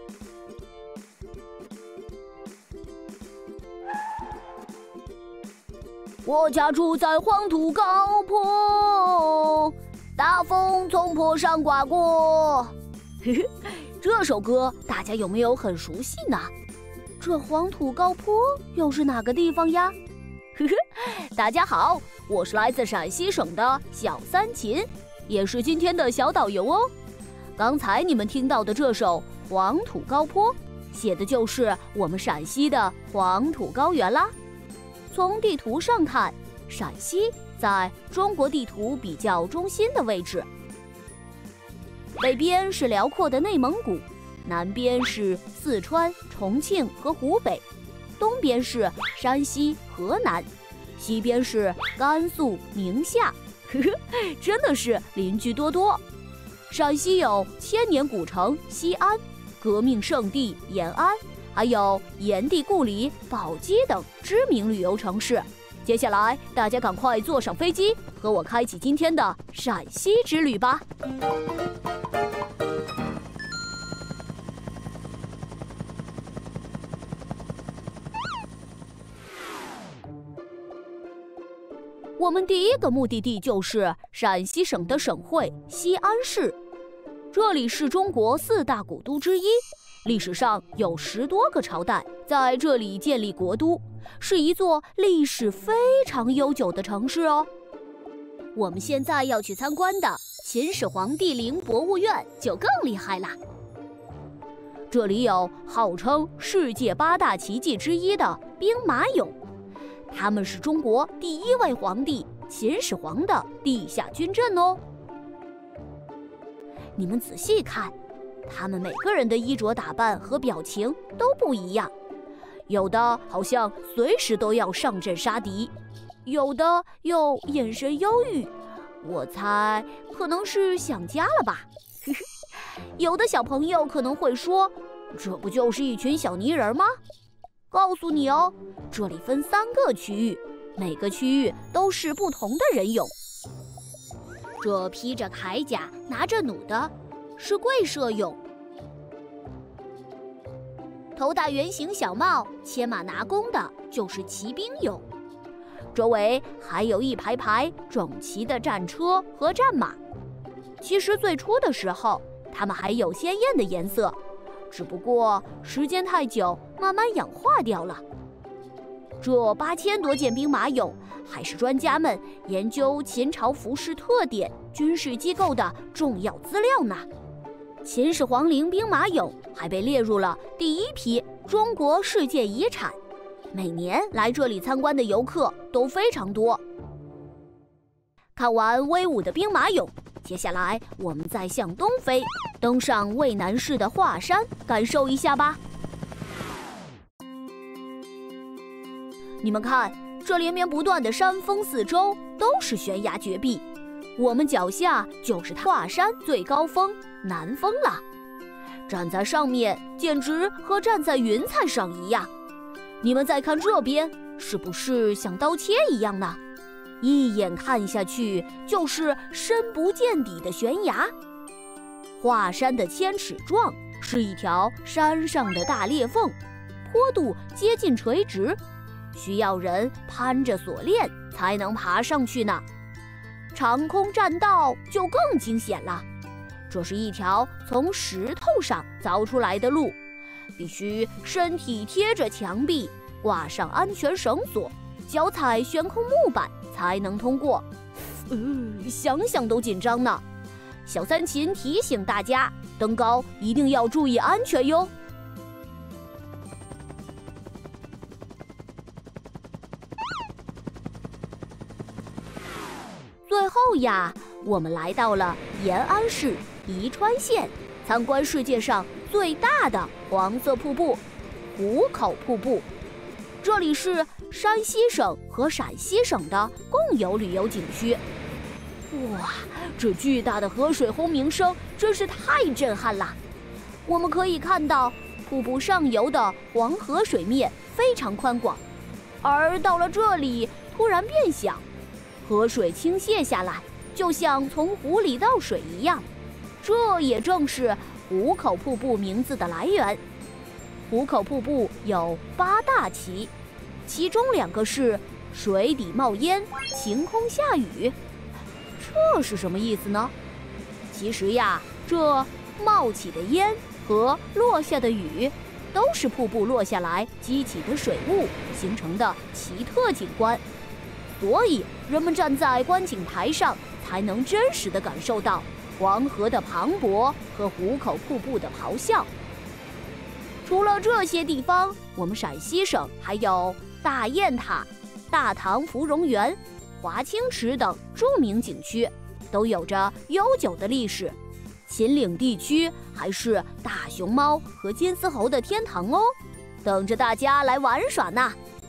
我家住在黄土高坡，大风从坡上刮过。这首歌大家有没有很熟悉呢？这黄土高坡又是哪个地方呀？大家好，我是来自陕西省的小三秦，也是今天的小导游哦。刚才你们听到的这首《黄土高坡》，写的就是我们陕西的黄土高原啦。从地图上看，陕西在中国地图比较中心的位置，北边是辽阔的内蒙古，南边是四川、重庆和湖北，东边是山西、河南，西边是甘肃、宁夏，真的是邻居多多。陕西有千年古城西安、革命圣地延安，还有炎帝故里、宝鸡等知名旅游城市。接下来，大家赶快坐上飞机，和我开启今天的陕西之旅吧。我们第一个目的地就是陕西省的省会西安市，这里是中国4大古都之一。历史上有10多个朝代在这里建立国都，是一座历史非常悠久的城市哦。我们现在要去参观的秦始皇帝陵博物院就更厉害啦。这里有号称世界8大奇迹之一的兵马俑，他们是中国第1位皇帝秦始皇的地下军阵哦。你们仔细看，他们每个人的衣着打扮和表情都不一样，有的好像随时都要上阵杀敌，有的又眼神忧郁，我猜可能是想家了吧。有的小朋友可能会说，这不就是一群小泥人吗？告诉你哦，这里分3个区域，每个区域都是不同的人俑。这披着铠甲拿着弩的是贵社俑，头戴圆形小帽牵马拿弓的就是骑兵俑，周围还有一排排整齐的战车和战马。其实最初的时候，它们还有鲜艳的颜色，只不过时间太久，慢慢氧化掉了。这8000多件兵马俑还是专家们研究秦朝服饰特点、军事机构的重要资料呢。秦始皇陵兵马俑还被列入了第1批中国世界遗产，每年来这里参观的游客都非常多。看完威武的兵马俑，接下来我们再向东飞，登上渭南市的华山，感受一下吧。你们看，这连绵不断的山峰四周都是悬崖绝壁，我们脚下就是华山最高峰南峰了。站在上面简直和站在云彩上一样。你们再看这边，是不是像刀切一样呢？一眼看下去就是深不见底的悬崖。华山的千尺状是一条山上的大裂缝，坡度接近垂直，需要人攀着锁链才能爬上去呢。长空栈道就更惊险了，这是一条从石头上凿出来的路，必须身体贴着墙壁，挂上安全绳索，脚踩悬空木板才能通过。想想都紧张呢。小三秦提醒大家，登高一定要注意安全哟。最后呀，我们来到了延安市宜川县，参观世界上最大的黄色瀑布——壶口瀑布。这里是山西省和陕西省的共有旅游景区。哇，这巨大的河水轰鸣声真是太震撼了！我们可以看到瀑布上游的黄河水面非常宽广，而到了这里突然变小，河水倾泻下来，就像从湖里倒水一样。这也正是壶口瀑布名字的来源。壶口瀑布有8大奇，其中2个是水底冒烟，晴空下雨。这是什么意思呢？其实呀，这冒起的烟和落下的雨，都是瀑布落下来激起的水雾形成的奇特景观。所以人们站在观景台上，才能真实地感受到黄河的磅礴和壶口瀑布的咆哮。除了这些地方，我们陕西省还有大雁塔、大唐芙蓉园、华清池等著名景区，都有着悠久的历史。秦岭地区还是大熊猫和金丝猴的天堂哦，等着大家来玩耍呢。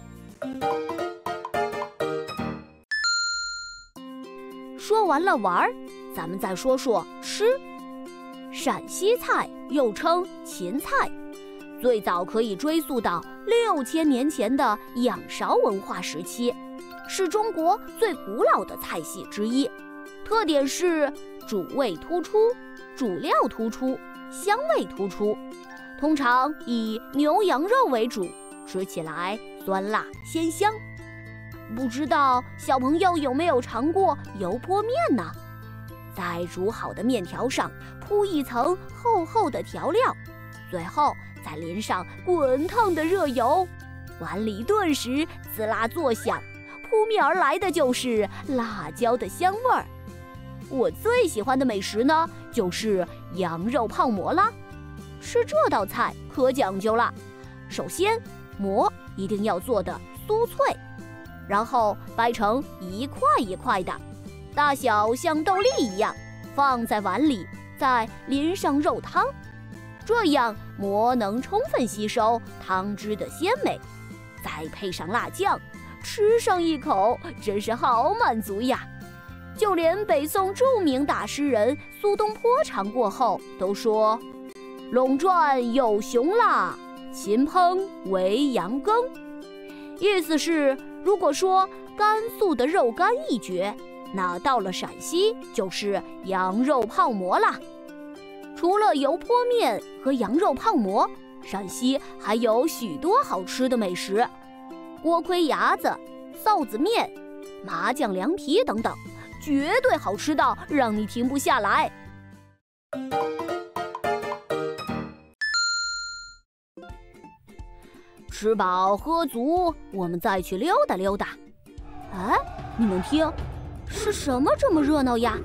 说完了玩，咱们再说说吃。陕西菜又称秦菜，最早可以追溯到6000年前的仰韶文化时期，是中国最古老的菜系之一。特点是主味突出，主料突出，香味突出，通常以牛羊肉为主，吃起来酸辣鲜香。不知道小朋友有没有尝过油泼面呢？在煮好的面条上铺一层厚厚的调料，最后再淋上滚烫的热油，碗里顿时滋啦作响，扑面而来的就是辣椒的香味儿。我最喜欢的美食呢，就是羊肉泡馍啦。吃这道菜可讲究了，首先馍一定要做的酥脆，然后掰成一块一块的，大小像豆粒一样，放在碗里，再淋上肉汤，这样馍能充分吸收汤汁的鲜美，再配上辣酱，吃上一口真是好满足呀。就连北宋著名大诗人苏东坡尝过后都说：陇转有熊辣，秦烹为羊羹。意思是，如果说甘肃的肉干一绝，那到了陕西就是羊肉泡馍啦。除了油泼面和羊肉泡馍，陕西还有许多好吃的美食，锅盔牙子、臊子面、麻酱凉皮等等，绝对好吃到让你停不下来。吃饱喝足，我们再去溜达溜达。哎，你们听，是什么这么热闹呀？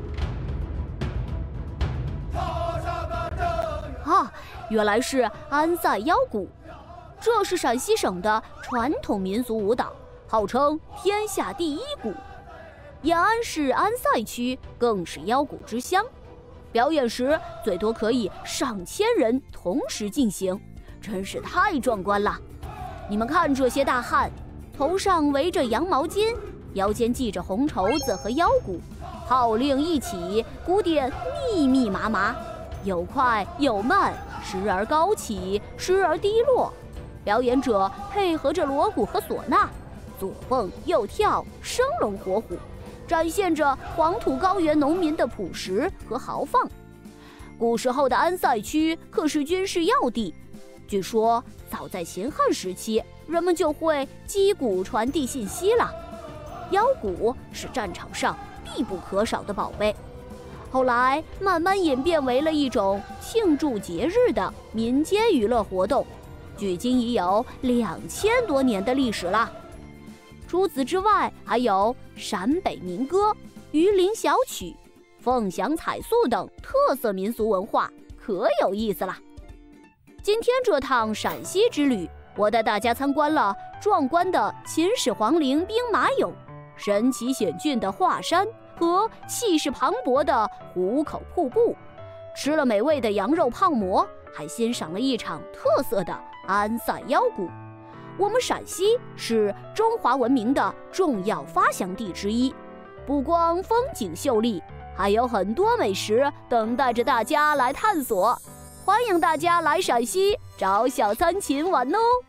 啊，原来是安塞腰鼓，这是陕西省的传统民俗舞蹈，号称天下第一鼓。延安市安塞区更是腰鼓之乡，表演时最多可以上千人同时进行，真是太壮观了。你们看这些大汉，头上围着羊毛巾，腰间系着红绸子和腰鼓，号令一起，鼓点密密麻麻，有快有慢，时而高起，时而低落。表演者配合着锣鼓和唢呐，左蹦右跳，生龙活虎，展现着黄土高原农民的朴实和豪放。古时候的安塞区可是军事要地，据说早在秦汉时期，人们就会击鼓传递信息了。腰鼓是战场上必不可少的宝贝，后来慢慢演变为了一种庆祝节日的民间娱乐活动，距今已有2000多年的历史了。除此之外，还有陕北民歌、榆林小曲、凤翔彩塑等特色民俗文化，可有意思了。今天这趟陕西之旅，我带大家参观了壮观的秦始皇陵兵马俑、神奇险峻的华山和气势磅礴的壶口瀑布，吃了美味的羊肉泡馍，还欣赏了一场特色的安塞腰鼓。我们陕西是中华文明的重要发祥地之一，不光风景秀丽，还有很多美食等待着大家来探索。欢迎大家来陕西找小三秦玩哦！